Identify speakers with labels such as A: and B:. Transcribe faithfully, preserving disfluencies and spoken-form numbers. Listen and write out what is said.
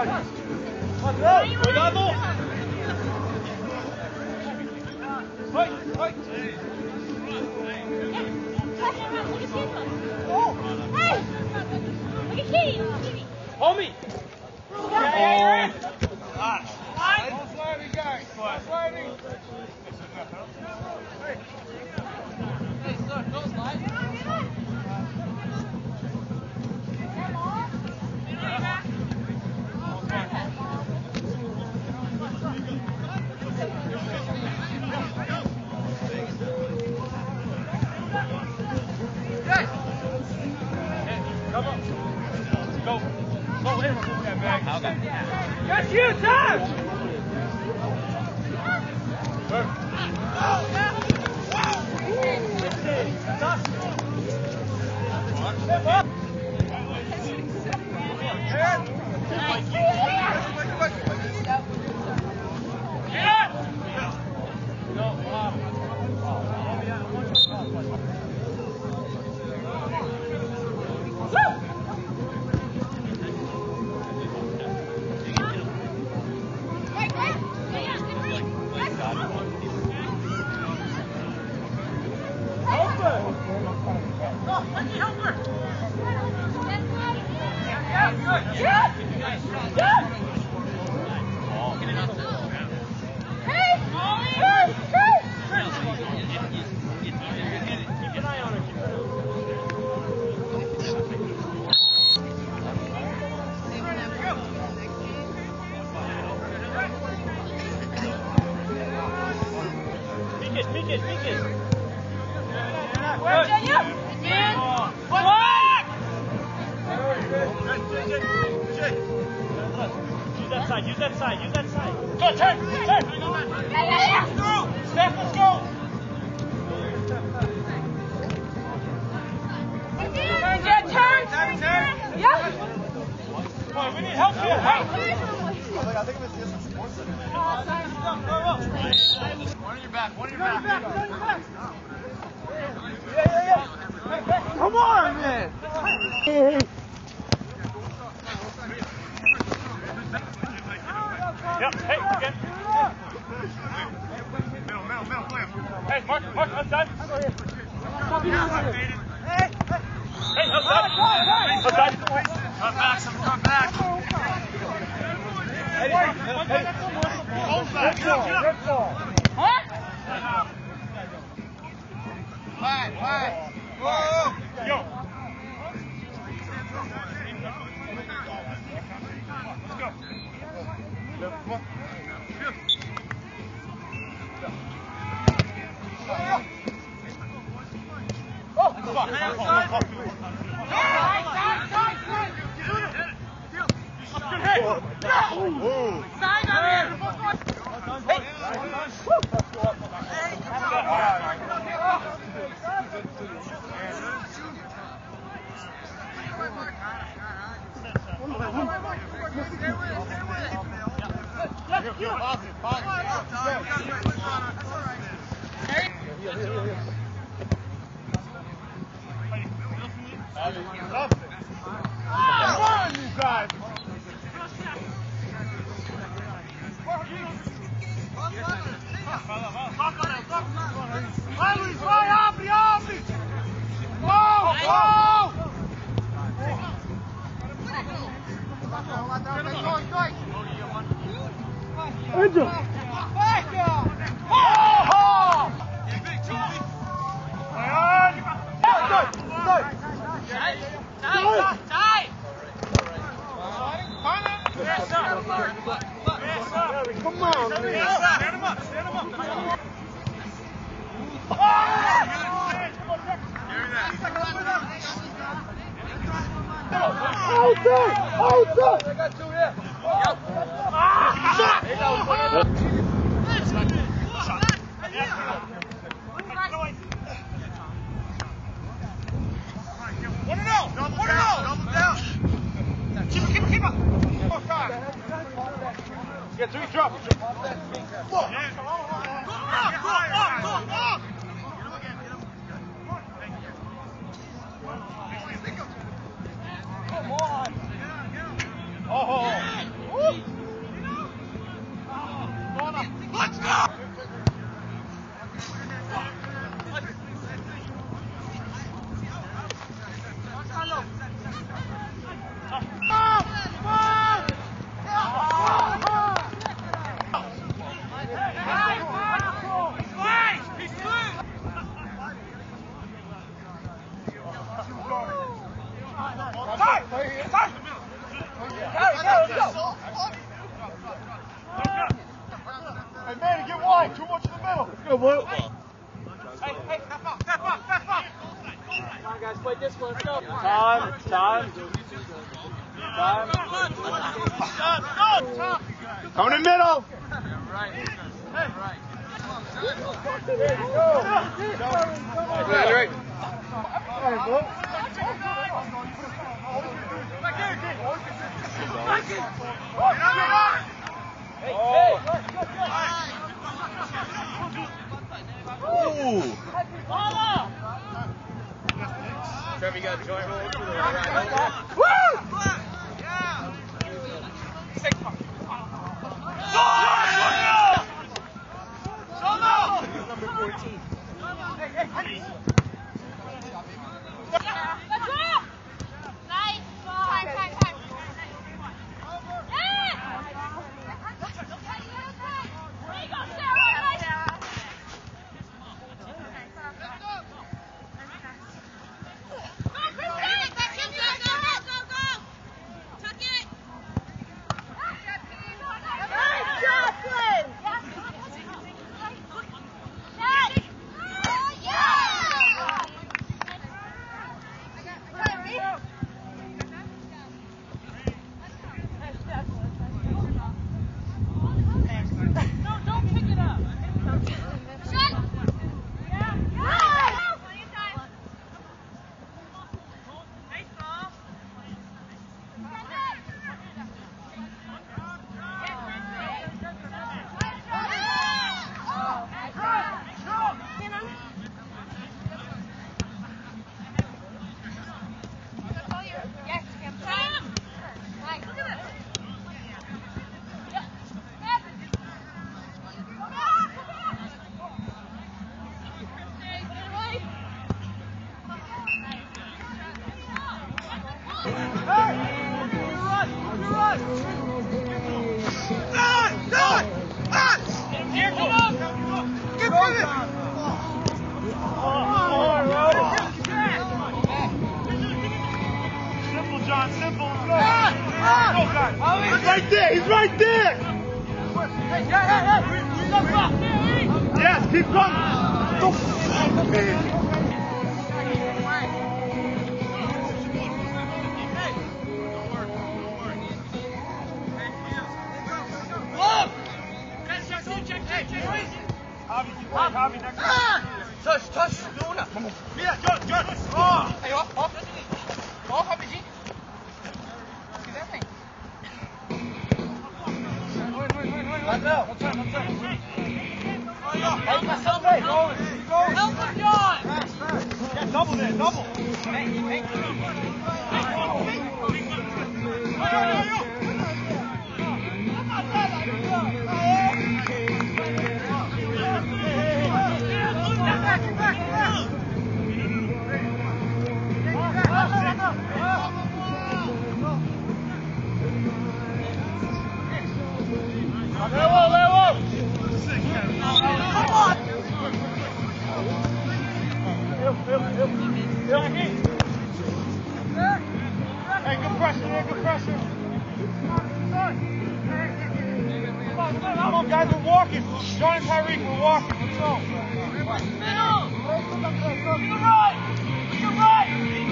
A: Cuidado. Vai, vai. Homie. Yeah. Slowly go. Slowly. Hey, sir, go slide. That's you, Tom! Use that side, use that side. Go, turn, turn. Yeah, yeah, yeah. Steph, let's go.
B: Yeah, turn.
A: Turn.
B: Yeah.
A: Boy, we need help here. Help.
C: I think it was just sports center.
A: One on your back, one on your back.
C: Yeah, yeah, yeah. Come on, man.
A: Yep, hey, again.
C: Middle, middle, middle, play.
A: Hey, Mark, Mark, outside.
C: Hey,
A: Hey, outside. Outside.
C: Come back, some come back. Hey, hey, hold back. Get up, get up.
B: Huh?
C: Wide, wide. Whoa.
A: Yo. Let's go.
C: Come on.
A: Oh, come on.
B: Side on here.
C: Positive, positive. Come on, you guys. Vai, Luiz, vai, abre, abre! Gol, gol! Angel! Oh! Come on, man.
A: Stand him up, stand him up.
C: Outside! Outside! I got two here.
A: One and out! One and out!
C: Double down!
A: Keep it, keep it, keep it! Oh, God! Get three, drop! Go up, go up, go up, go up! Come on! Oh! Manny, get wide. Too much in the middle. Let's go, boy. Hey, hey, step up, step up, step up.
D: Come on, guys, play this one. Let's go. Time, time. Time.
A: Coming in middle.
D: Right. Right.
A: There you go.
D: Right, right.
A: All right, boy.
D: Hey,
A: Ooh.
D: Trevor, you got a joint roll to the right.
A: Woo! Number fourteen. John, simple. Go. Go, guys. He's right there. He's right there.
B: Hey, hey, hey.
A: Yes, keep coming. Go. Hobby, next one.
D: Touch, touch. Luna.
A: Yeah, good, good. Oh.
D: Hey, off, off. Off, Hobby. Let's go. Let's go. Let's go. Hey, myself, hey. Go. Go. Help him, John.
A: Yeah, double there, double.
D: Hey, hey.
A: Hey, good pressure there, good pressure. Come on, guys, we're walking. John and Tyreek, we're walking. Let's go.
B: Middle! To the right! To the right!